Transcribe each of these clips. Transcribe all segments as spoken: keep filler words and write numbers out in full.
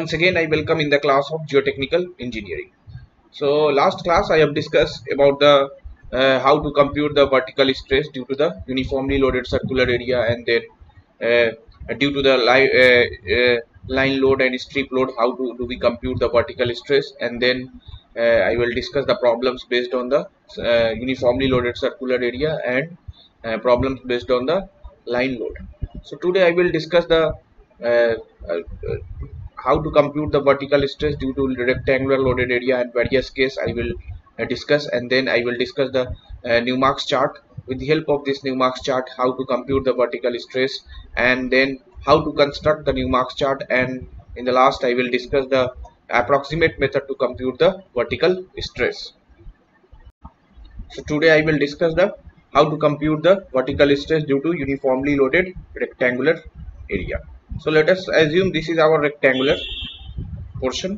once again I welcome in the class of geotechnical engineering. So last class I have discussed about the uh, how to compute the vertical stress due to the uniformly loaded circular area, and then uh, due to the li uh, uh, line load and strip load, how to do we compute the vertical stress, and then uh, I will discuss the problems based on the uh, uniformly loaded circular area and uh, problems based on the line load. So today I will discuss the uh, uh, how to compute the vertical stress due to rectangular loaded area and various case I will uh, discuss, and then I will discuss the uh, Newmark's chart. With the help of this Newmark's chart, how to compute the vertical stress, and then how to construct the Newmark's chart, and in the last I will discuss the approximate method to compute the vertical stress. So today I will discuss the how to compute the vertical stress due to uniformly loaded rectangular area. So let us assume this is our rectangular portion,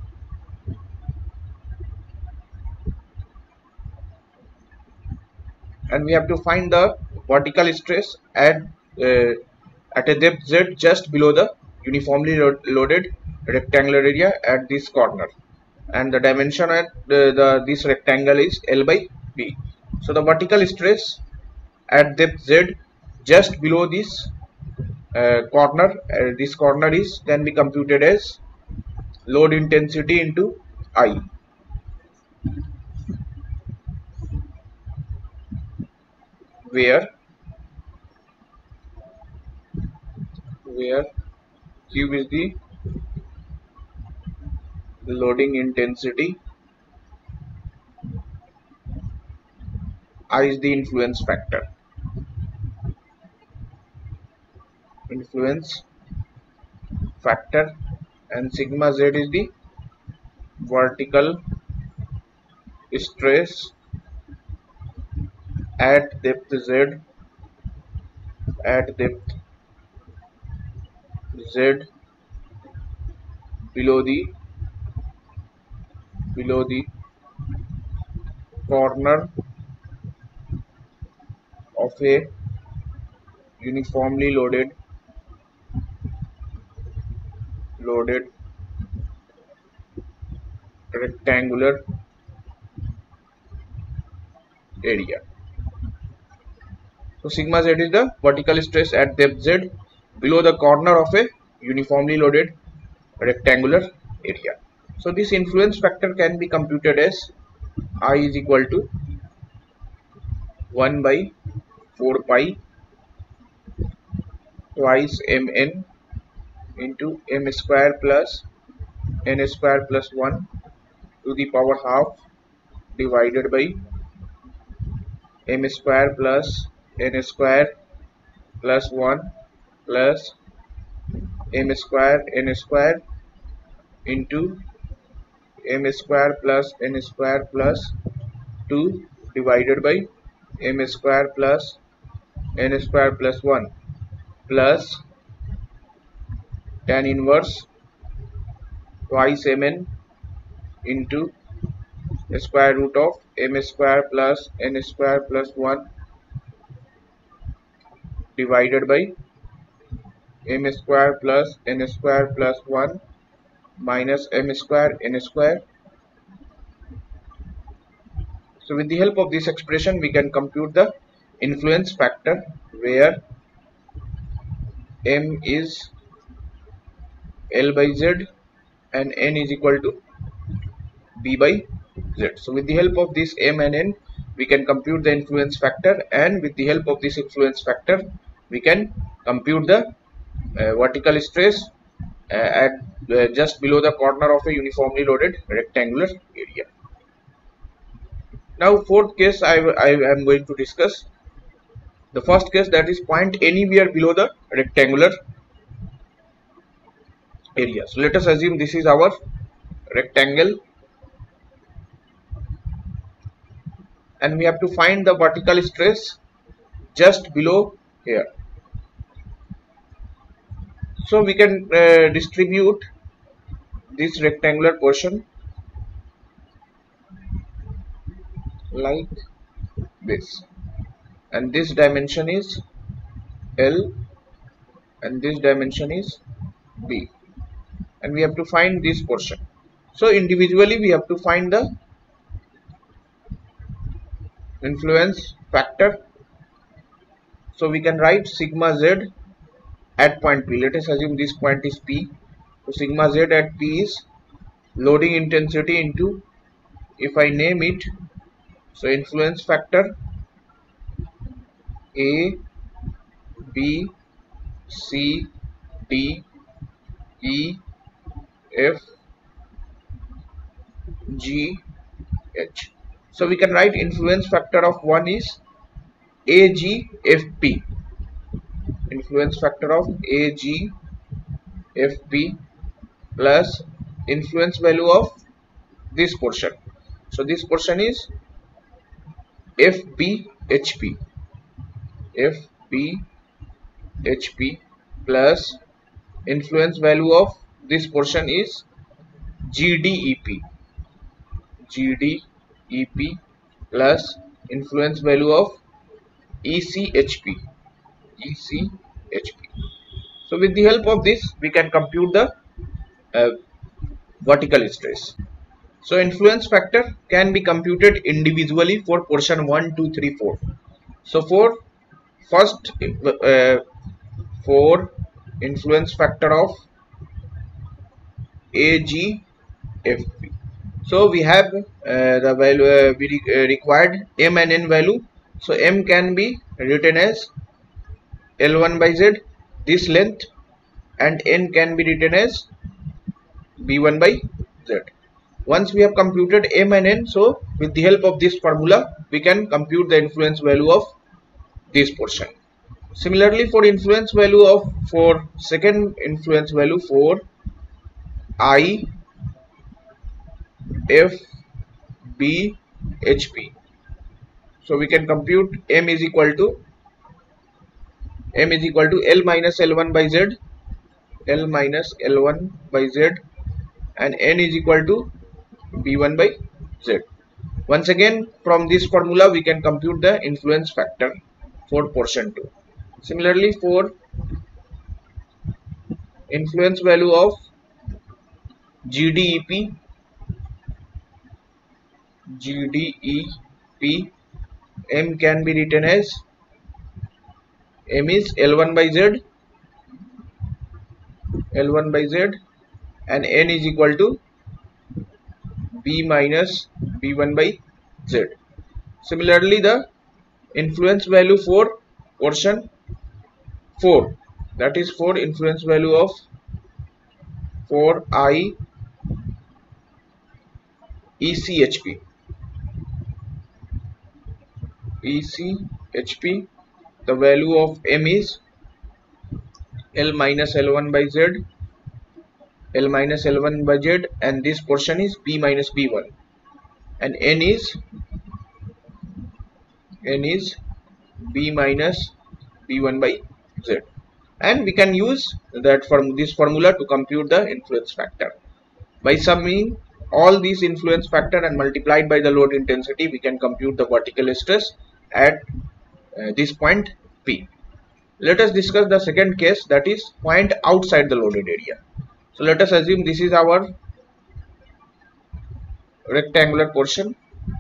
and we have to find the vertical stress at uh, at a depth z just below the uniformly lo loaded rectangular area at this corner, and the dimension at the, the this rectangle is L by B. So the vertical stress at depth z just below this uh, corner, uh, this corner is can be computed as load intensity into I, where where Q is the loading intensity, I is the influence factor. Influence factor and sigma z is the vertical stress at depth z at depth z below the below the corner of a uniformly loaded loaded rectangular area. So sigma z is the vertical stress at depth z below the corner of a uniformly loaded rectangular area. So this influence factor can be computed as I is equal to one by four pi twice mn into m square plus n square plus one to the power half divided by m square plus n square plus one plus m square n square into m square plus n square plus two divided by m square plus n square plus one plus tan inverse twice mn into square root of m square plus n square plus one divided by m square plus n square plus one minus m square n square. So with the help of this expression we can compute the influence factor, where m is L by z and n is equal to B by z. So with the help of this m and n we can compute the influence factor, and with the help of this influence factor we can compute the uh, vertical stress uh, at uh, just below the corner of a uniformly loaded rectangular area. Now fourth case I, I am going to discuss. The first case, that is point anywhere below the rectangular area. So let us assume this is our rectangle, and we have to find the vertical stress just below here. So we can uh, distribute this rectangular portion like this, and this dimension is L and this dimension is B. and we have to find this portion. So individually we have to find the influence factor. So we can write sigma z at point P. Let us assume this point is P. So sigma z at P is loading intensity into, if I name it, so influence factor A, B, C, D, E, F, G, H. So we can write influence factor of one is A G F P. Influence factor of A G F P plus influence value of this portion. So this portion is F B H P. F B H P plus influence value of this portion is G D E P. G D E P plus influence value of E C H P. E C H P. So with the help of this we can compute the uh, vertical stress. So influence factor can be computed individually for portion one, two, three, four. So for first uh, for influence factor of A G F P. So we have uh, the value uh, we re uh, required M and N value. So M can be written as L one by Z, this length, and N can be written as B one by Z. Once we have computed M and N, so with the help of this formula we can compute the influence value of this portion. Similarly, for influence value of for second influence value for I F B H P, so we can compute M is equal to M is equal to L minus L one by Z, L minus L one by Z, and N is equal to B one by Z. Once again, from this formula we can compute the influence factor for portion two. Similarly, for influence value of G D E P, G D E P, M can be written as M is L one by Z, L one by Z, and N is equal to B minus B one by Z. Similarly, the influence value for portion four, that is for influence value of for I E C H P, E C H P, the value of M is L minus L one by Z, L minus L one by Z, and this portion is B minus B one, and N is N is B minus B one by Z, and we can use that from this formula to compute the influence factor. By summing all these influence factor and multiplied by the load intensity, we can compute the vertical stress at uh, this point P. Let us discuss the second case, that is point outside the loaded area. So let us assume this is our rectangular portion.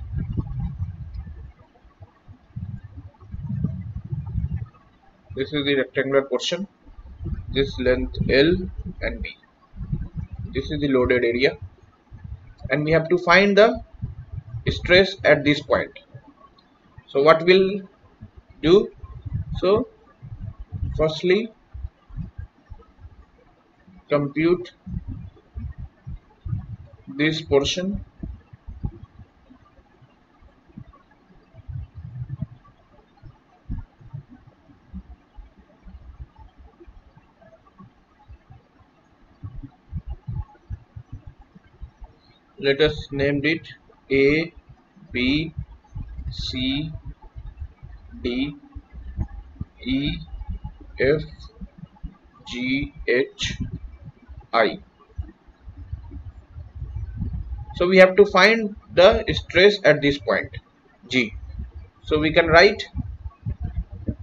This is the rectangular portion, this length L and B. This is the loaded area, and we have to find the stress at this point. So what we'll do, so firstly compute this portion, let us name it A, B, C, D, E, F, G, H, I. So we have to find the stress at this point G. So we can write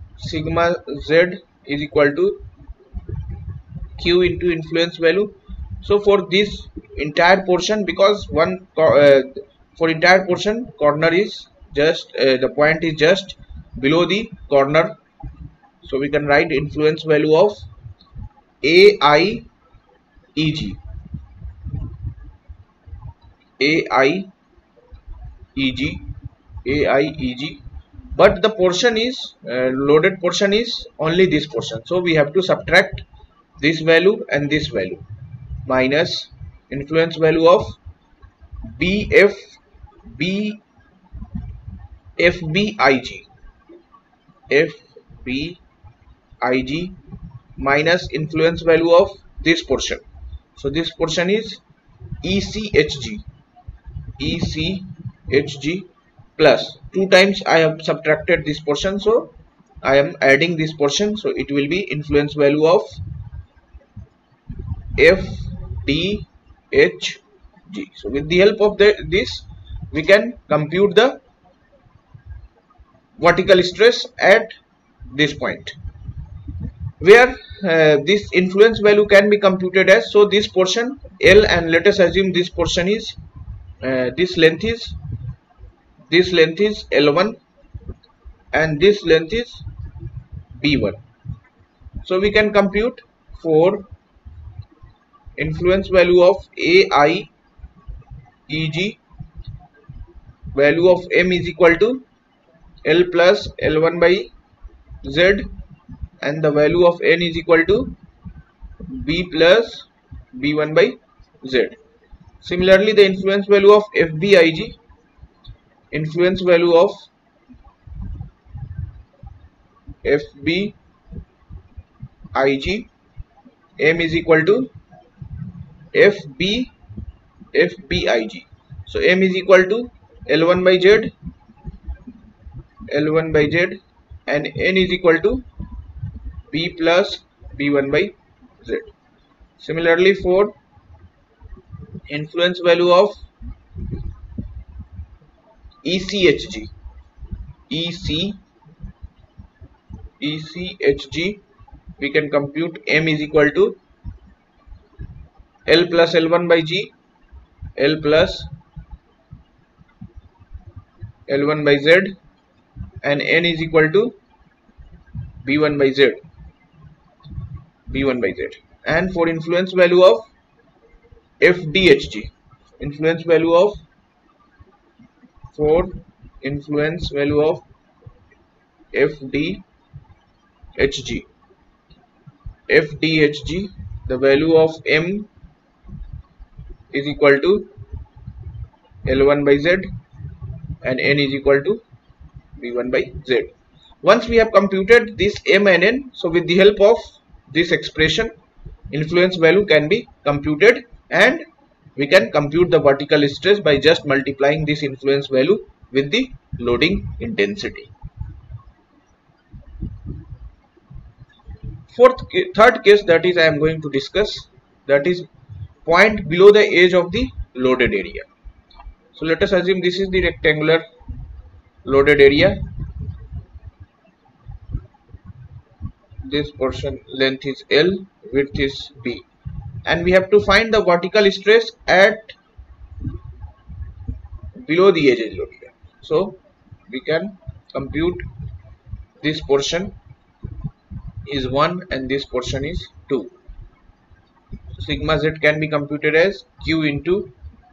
sigma Z is equal to Q into influence value. So for this entire portion, because one uh, for entire portion corner is just uh, the point is just below the corner, so we can write influence value of A I E G. A I E G, A I E G, but the portion is uh, loaded portion is only this portion, so we have to subtract this value and this value minus influence value of B F B F B I G, F B I G minus influence value of this portion. So this portion is E C H G, E C H G plus two times I have subtracted this portion, so I am adding this portion, so it will be influence value of F D H G. So with the help of the, this we can compute the vertical stress at this point, where uh, this influence value can be computed as, so this portion L, and let us assume this portion is uh, this length is this length is L one and this length is B one. So we can compute for influence value of A I E G, value of M is equal to L plus L one by Z, and the value of N is equal to B plus B one by Z. Similarly, the influence value of F B I G, influence value of F B I G, M is equal to F B F B I G. So M is equal to L one by Z, L one by Z, and N is equal to B plus B one by Z. Similarly, for influence value of E C H G, E C E C H G, we can compute M is equal to L plus L one by G, L plus L one by Z, and N is equal to B one by Z, B one by Z. And for influence value of F D H G, influence value of for influence value of F D H G, F D H G, the value of M is equal to L one by Z and N is equal to B one by Z. Once we have computed this M and N, so with the help of this expression, influence value can be computed, and we can compute the vertical stress by just multiplying this influence value with the loading intensity. Fourth, third case that is I am going to discuss, that is point below the edge of the loaded area. So let us assume this is the rectangular loaded area. This portion length is L, width is B, and we have to find the vertical stress at below the edge of the load area. So we can compute this portion is one and this portion is two. Sigma Z can be computed as Q into,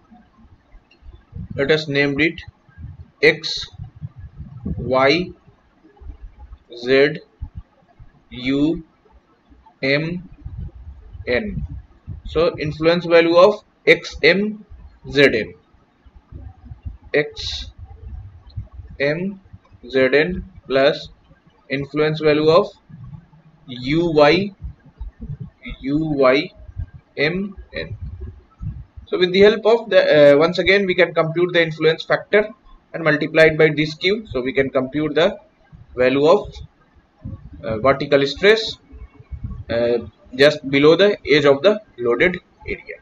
let us name it X, Y, Z, U, M, N. So influence value of X M Z N, X M Z N plus influence value of U Y, U Y M N. So with the help of the uh, once again we can compute the influence factor and multiply it by this Q, so we can compute the value of uh, vertical stress uh, just below the edge of the loaded area.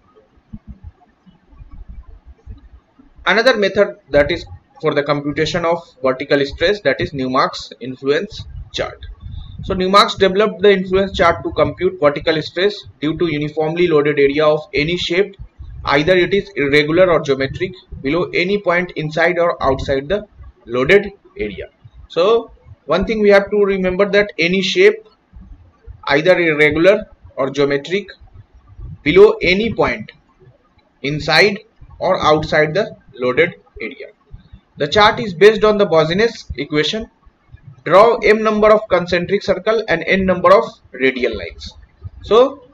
Another method that is for the computation of vertical stress, that is Newmark's influence chart. So Newmark developed the influence chart to compute vertical stress due to uniformly loaded area of any shape, either it is irregular or geometric, below any point inside or outside the loaded area. So one thing we have to remember, that any shape, either irregular or geometric, below any point inside or outside the loaded area. The chart is based on the Boussinesq equation. Draw m number of concentric circle and n number of radial lines. So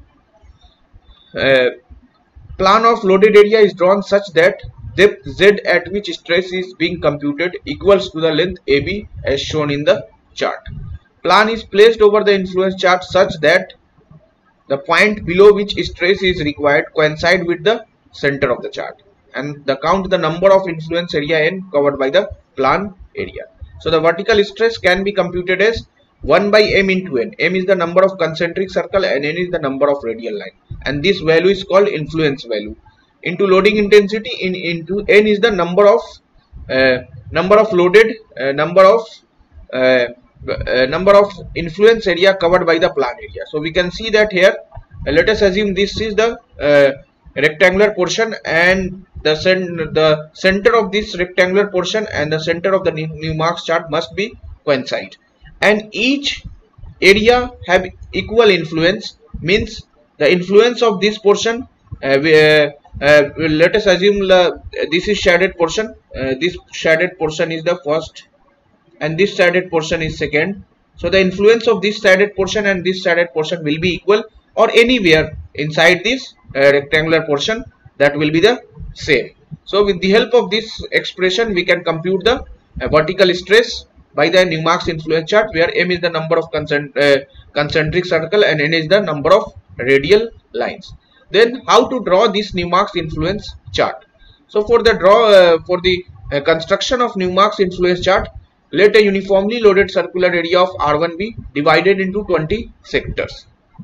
uh, plan of loaded area is drawn such that depth z at which stress is being computed equals to the length A B as shown in the chart. Plan is placed over the influence chart such that the point below which stress is required coincide with the center of the chart, and the count the number of influence area n covered by the plan area. So the vertical stress can be computed as one by m into n. M is the number of concentric circle and n is the number of radial line, and this value is called influence value, into loading intensity in into n is the number of uh, number of loaded uh, number of uh, uh, number of influence area covered by the plan area. So we can see that here, uh, let us assume this is the uh, rectangular portion, and the, cent the center of this rectangular portion and the center of the Newmark chart must be coincide, and each area have equal influence, means the influence of this portion, uh, we, uh, uh, let us assume uh, this is shaded portion, uh, this shaded portion is the first and this shaded portion is second. So the influence of this shaded portion and this shaded portion will be equal, or anywhere inside this uh, rectangular portion, that will be the same. So with the help of this expression we can compute the uh, vertical stress by the Newmark influence chart, where m is the number of concent uh, concentric circle and n is the number of radial lines. Then how to draw this Newmark influence chart? So for the draw uh, for the uh, construction of Newmark influence chart, let a uniformly loaded circular area of R one be divided into twenty sectors.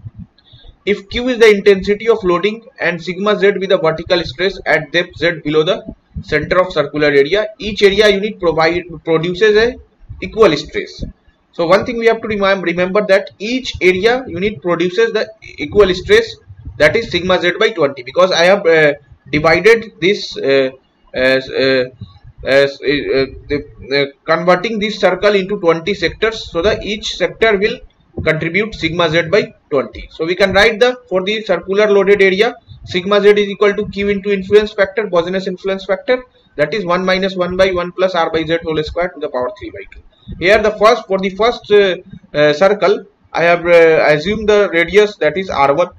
If Q is the intensity of loading and sigma z be the vertical stress at depth z below the center of circular area, each area unit provide produces a equal stress. So one thing we have to remember, remember that each area unit produces the equal stress, that is sigma z by twenty, because I have uh, divided this uh, as, uh, as uh, the, uh, converting this circle into twenty sectors, so that each sector will contribute sigma z by twenty. So we can write the, for the circular loaded area, sigma z is equal to Q into influence factor, Boussinesq influence factor, that is one minus one by one plus R by z whole square to the power three by two. Here the first, for the first uh, uh, circle, I have uh, assumed the radius, that is R one,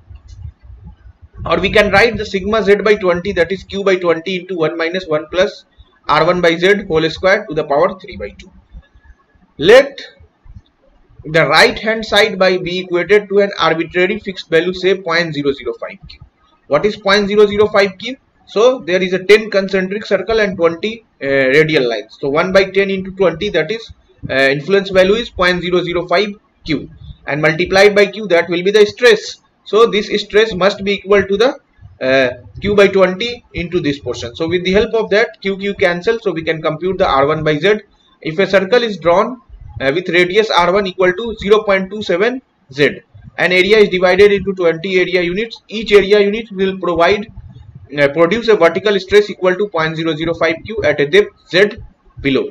or we can write the sigma z by twenty, that is Q by twenty into one minus one plus R one by z whole square to the power three by two. Let the right hand side by be equated to an arbitrary fixed value, say zero point zero zero five Q. What is zero point zero zero five Q? So there is a ten concentric circle and twenty uh, radial lines. So one by ten into twenty, that is uh, influence value is zero point zero zero five Q, and multiplied by Q, that will be the stress. So this stress must be equal to the uh, Q by twenty into this portion. So with the help of that, Q Q cancel, so we can compute the R one by Z. If a circle is drawn uh, with radius R one equal to zero point two seven Z, and area is divided into twenty area units, each area unit will provide uh, produce a vertical stress equal to zero point zero zero five Q at a depth Z below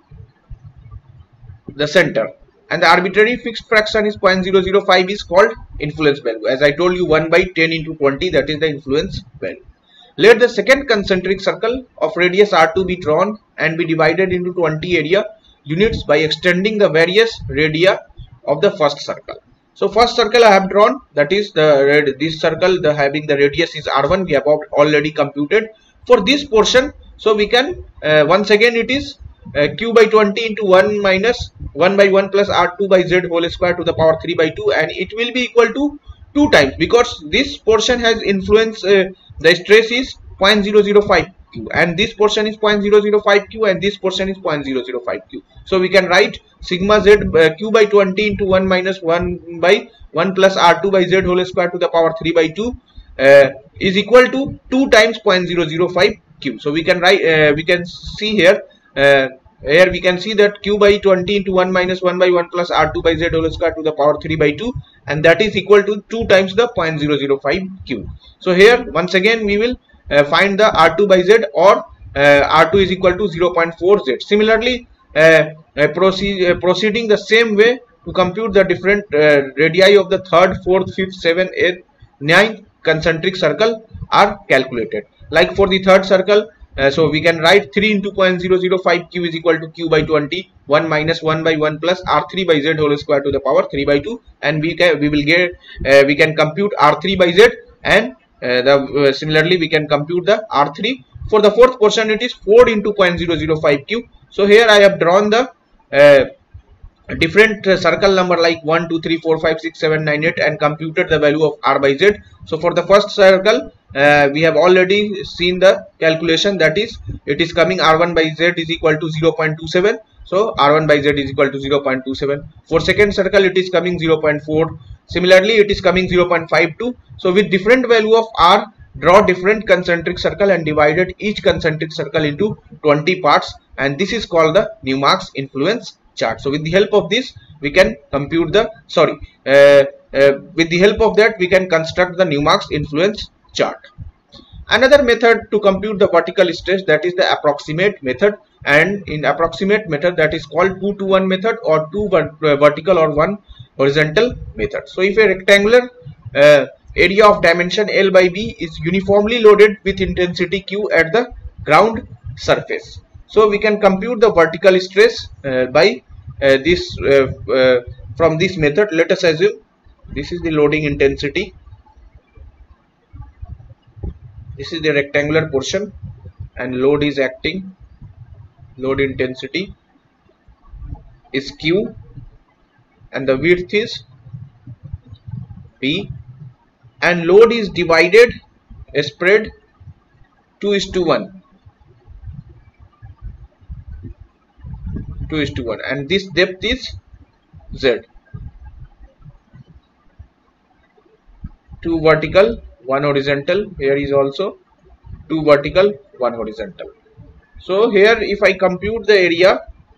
the center, and the arbitrary fixed fraction is zero point zero zero five is called influence value. As I told you, one by ten into twenty, that is the influence value. Let the second concentric circle of radius R two be drawn and be divided into twenty area units by extending the various radii of the first circle. So first circle I have drawn, that is the red, this circle, the having the radius is R one, we have already computed. For this portion, so we can uh, once again it is uh, Q by twenty into one minus one by one plus R two by Z whole square to the power three by two, and it will be equal to two times, because this portion has influence, uh, the stress is zero point zero zero five Q, and this portion is zero point zero zero five Q, and this portion is zero point zero zero five Q. So we can write sigma Z uh, Q by twenty into one minus one by one plus R two by Z whole square to the power three by two uh, is equal to two times zero point zero zero five Q. So we can write, uh, we can see here uh, here we can see that q by twenty into one minus one by one plus r two by z whole square to the power three by two, and that is equal to two times the zero point zero zero five q. So here once again we will uh, find the r two by z, or uh, r two is equal to zero point four z. Similarly, uh, uh, proceed, uh, proceeding the same way to compute the different uh, radii of the third, fourth, fifth, seventh, eighth, ninth concentric circle are calculated. Like for the third circle, Uh, so we can write three into zero point zero zero five q is equal to q by twenty, one minus one by one plus r three by z whole square to the power three by two, and we can we will get uh, we can compute r three by z, and uh, the uh, similarly we can compute the r three. For the fourth portion, it is four into zero point zero zero five q. So here I have drawn the uh, different uh, circle number like one, two, three, four, five, six, seven, nine, eight, and computed the value of r by z. So for the first circle, uh, we have already seen the calculation, that is it is coming r one by z is equal to zero point two seven. So r one by z is equal to zero point two seven. For second circle, it is coming zero point four. Similarly, it is coming zero point five two. So with different value of r, draw different concentric circle and divided each concentric circle into twenty parts, and this is called the Newmark's influence chart. So with the help of this we can compute the sorry uh, uh, with the help of that we can construct the Newmark's influence chart. Another method to compute the vertical stress, that is the approximate method, and in approximate method that is called two to one method, or two uh, vertical or one horizontal method. So if a rectangular uh, area of dimension L by B is uniformly loaded with intensity Q at the ground surface, so we can compute the vertical stress uh, by uh, this uh, uh, from this method. Let us assume this is the loading intensity, this is the rectangular portion, and load is acting. Load intensity is Q and the width is B, and load is divided uh, spread two is to one. two is to one, and this depth is Z. Two vertical, one horizontal. Here is also two vertical, one horizontal. So here if I compute the area,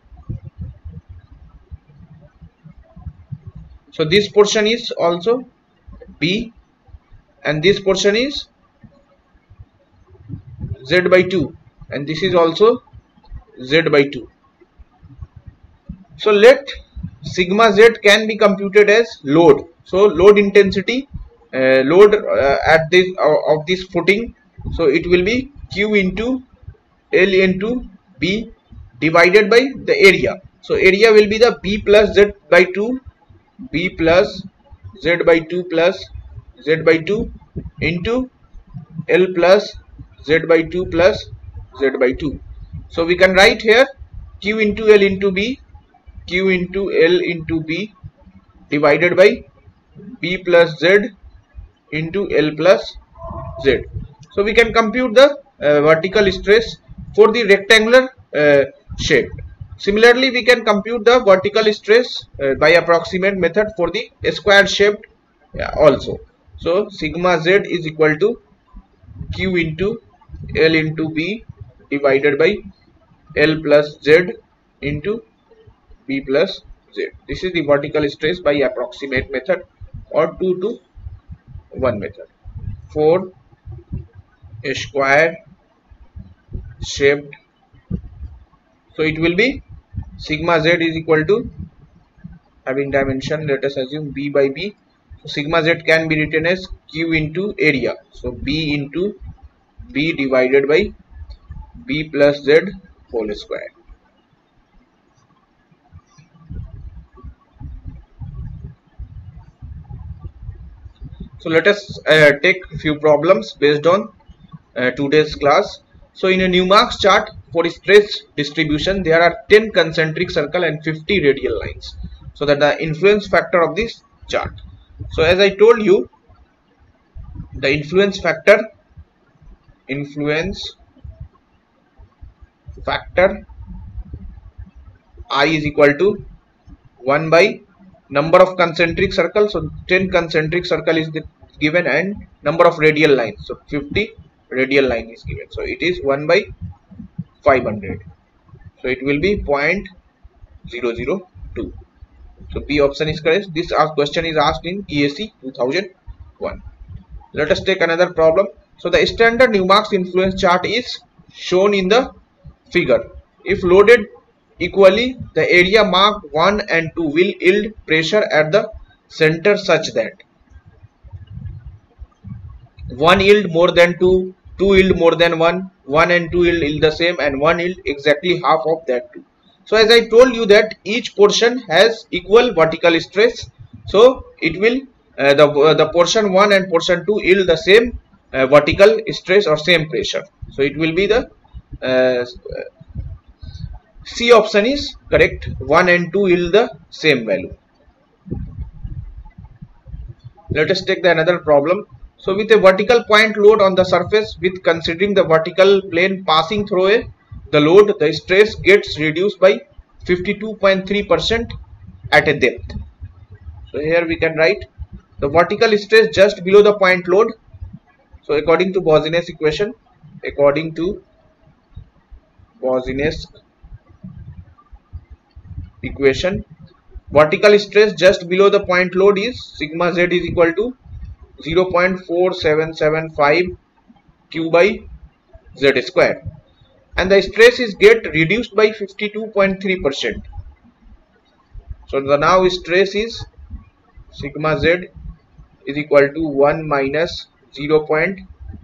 so this portion is also B, and this portion is Z by two, and this is also Z by two. So let sigma z can be computed as load. So load intensity, uh, load uh, at this uh, of this footing, so it will be Q into L into B divided by the area. So area will be the B plus Z by two, B plus Z by two plus Z by two into L plus Z by two plus Z by two. So we can write here Q into L into B, Q into L into B divided by B plus Z into L plus Z. So we can compute the uh, vertical stress for the rectangular uh, shape. Similarly, we can compute the vertical stress uh, by approximate method for the square shaped uh, also. So sigma z is equal to Q into L into B divided by L plus Z into B plus Z. This is the vertical stress by approximate method or two to one method for a square shaped. So it will be sigma z is equal to, having dimension, let us assume B by B. So sigma z can be written as Q into area. So B into B divided by B plus Z whole square. So let us uh, take a few problems based on uh, today's class. So in a Newmark's chart for stress distribution, there are ten concentric circle and fifty radial lines. So that the influence factor of this chart. So as I told you, the influence factor, influence factor I is equal to one by number of concentric circles. So ten concentric circle is given and number of radial lines. So fifty radial line is given. So it is one by five hundred. So it will be zero point zero zero two. So B option is correct. This question is asked in E A C two thousand one. Let us take another problem. So the standard Newmark's influence chart is shown in the figure. If loaded equally, the area marked one and two will yield pressure at the center such that one yield more than two, two yield more than one, one and two yield, yield the same, and one yield exactly half of that two. So as I told you that each portion has equal vertical stress, so it will uh, the uh, the portion one and portion two yield the same uh, vertical stress or same pressure. So it will be the uh, C option is correct. one and two yield the same value. Let us take the another problem. So with a vertical point load on the surface, with considering the vertical plane passing through a, the load, the stress gets reduced by fifty-two point three percent at a depth. So here we can write the vertical stress just below the point load. So according to Boussinesq equation, according to Boussinesq equation, vertical stress just below the point load is sigma z is equal to zero point four seven seven five q by z square, and the stress is get reduced by fifty-two point three percent. So the now stress is sigma z is equal to one minus zero point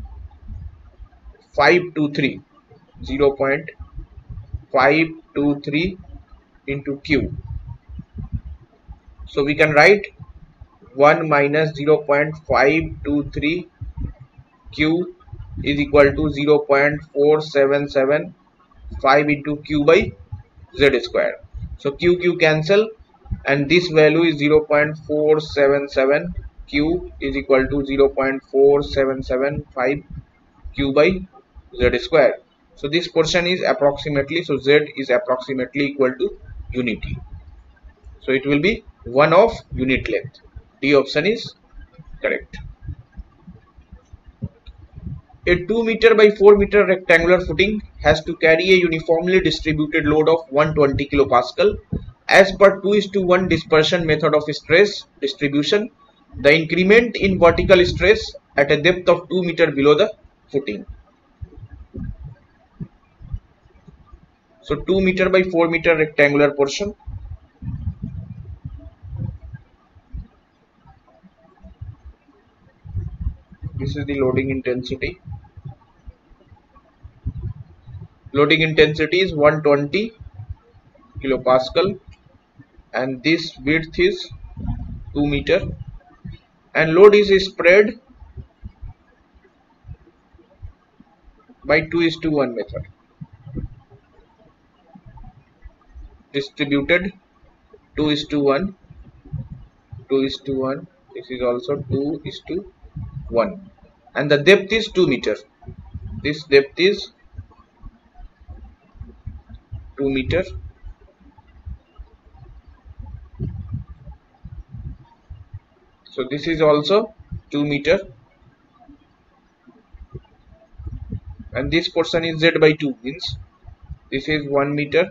five two three, zero point five two three into q. So we can write one minus zero point five two three q is equal to zero point four seven seven five into q by z square. So q q cancel, and this value is zero point four seven seven q is equal to zero point four seven seven five q by z square. So this portion is approximately, so z is approximately equal to unity. So it will be one of unit length. D option is correct. A two meter by four meter rectangular footing has to carry a uniformly distributed load of one hundred twenty kilopascal. As per two is to one dispersion method of stress distribution, the increment in vertical stress at a depth of two meter below the footing. So two meter by four meter rectangular portion. This is the loading intensity. Loading intensity is one hundred twenty kilopascal, and this width is two meter, and load is spread by two is to one method. Distributed two is to one, two is to one, this is also two is to one, and the depth is two meter. This depth is two meter, so this is also two meter, and this portion is z by two, means this is one meter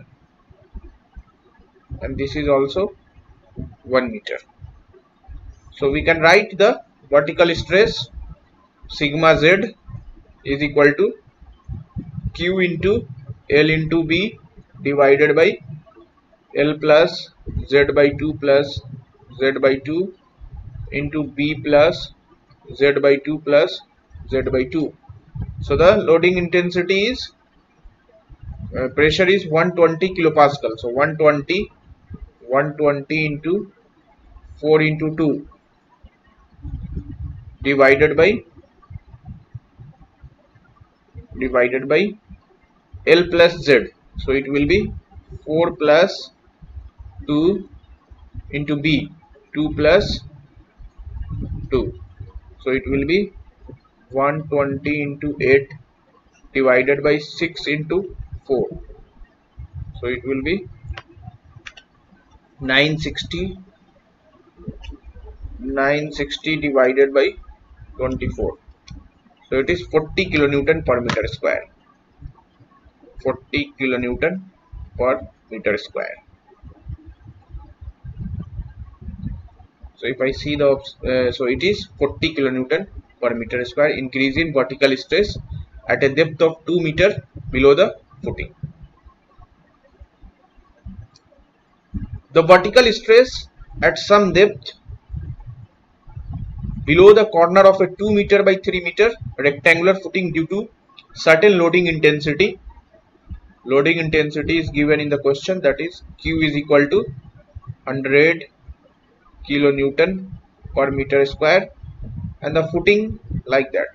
and this is also one meter. So we can write the vertical stress sigma z is equal to q into L into B divided by L plus z by two plus z by two into B plus z by two plus z by two. So the loading intensity is uh, pressure is one hundred twenty kilopascal. So one hundred twenty, one hundred twenty into four into two divided by divided by L plus Z. So it will be four plus two into B, two plus two. So it will be one hundred twenty into eight divided by six into four. So it will be nine sixty, nine sixty divided by twenty-four. So it is forty kilonewton per meter square. forty kilonewton per meter square. So if I see the uh, so it is forty kilonewton per meter square increase in vertical stress at a depth of two meter below the footing. The vertical stress at some depth below the corner of a two meter by three meter rectangular footing due to certain loading intensity. Loading intensity is given in the question, that is Q is equal to one hundred kilonewton per meter square, and the footing like that.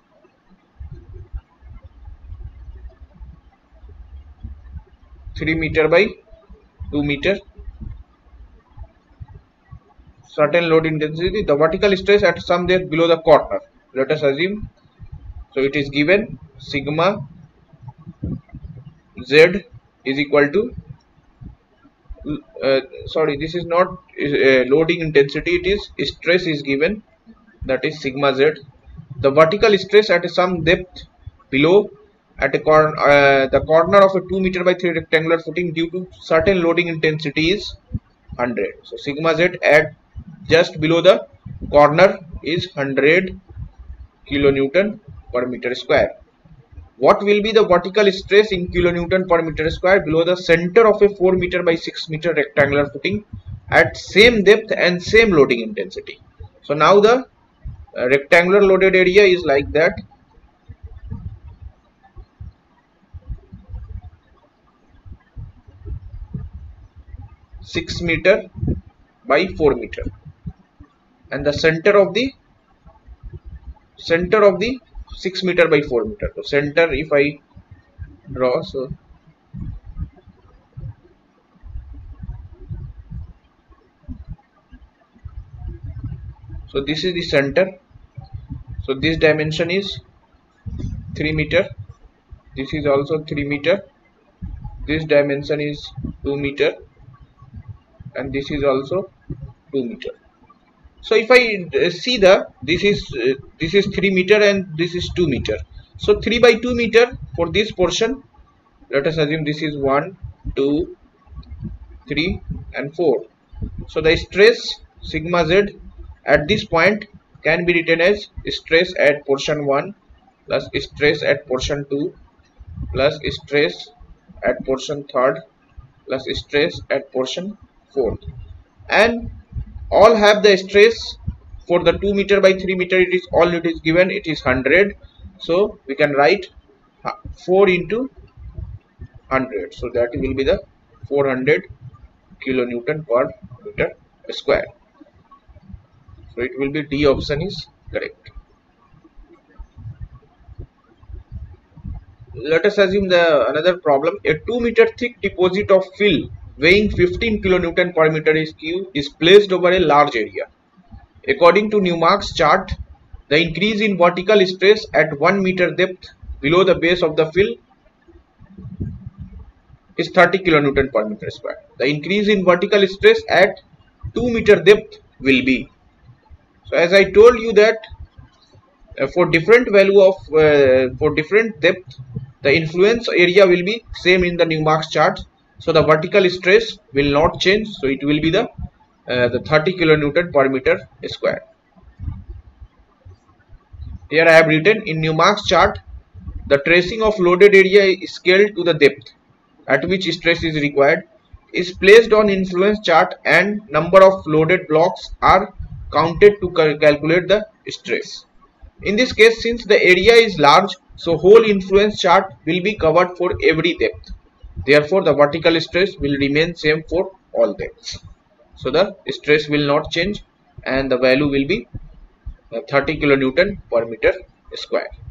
three meter by two meter, certain load intensity, the vertical stress at some depth below the corner. Let us assume, so it is given sigma z is equal to uh, sorry, this is not uh, loading intensity, it is stress is given, that is sigma z. The vertical stress at some depth below at a corner uh, the corner of a two meter by three rectangular footing due to certain loading intensity is one hundred. So sigma z at just below the corner is one hundred kilonewton per meter square. What will be the vertical stress in kilonewton per meter square below the center of a four meter by six meter rectangular footing at same depth and same loading intensity? So now the uh, rectangular loaded area is like that. six meter by four meter, and the center of the center of the six meter by four meter. So center, if I draw, so so this is the center. So this dimension is three meter, this is also three meter, this dimension is two meter, and this is also two meter. So if I see the this is uh, this is three meter and this is two meter. So three by two meter for this portion, let us assume this is one, two, three and four. So the stress sigma z at this point can be written as stress at portion one plus stress at portion two plus stress at portion third plus stress at portion fourth, and all have the stress. For the two meter by three meter, it is all it is given, it is one hundred. So we can write four into one hundred, so that will be the four hundred kilonewton per meter square. So it will be D option is correct. Let us assume the another problem. A two meter thick deposit of fill weighing fifteen kilonewton per meter cube is placed over a large area. According to Newmark's chart, the increase in vertical stress at one meter depth below the base of the fill is thirty kilonewton per meter square. The increase in vertical stress at two meter depth will be. So as I told you that uh, for different value of uh, for different depth, the influence area will be same in the Newmark's chart. So the vertical stress will not change. So it will be the uh, the thirty kilonewton per meter square. Here I have written in Newmark's chart, the tracing of loaded area is scaled to the depth at which stress is required is placed on influence chart, and number of loaded blocks are counted to cal calculate the stress. In this case, since the area is large, so whole influence chart will be covered for every depth. Therefore, the vertical stress will remain same for all depths. So the stress will not change and the value will be thirty kilonewton per meter square.